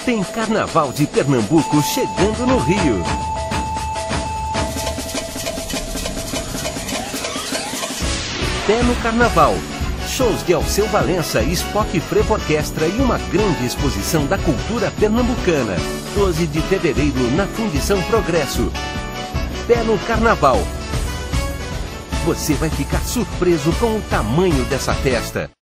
Tem Carnaval de Pernambuco chegando no Rio. Pé no Carnaval. Shows de Alceu Valença, Spock Frevo Orquestra e uma grande exposição da cultura pernambucana. 12 de fevereiro na Fundição Progresso. Pé no Carnaval. Você vai ficar surpreso com o tamanho dessa festa.